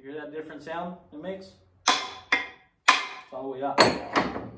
You hear that different sound it makes? That's all we got.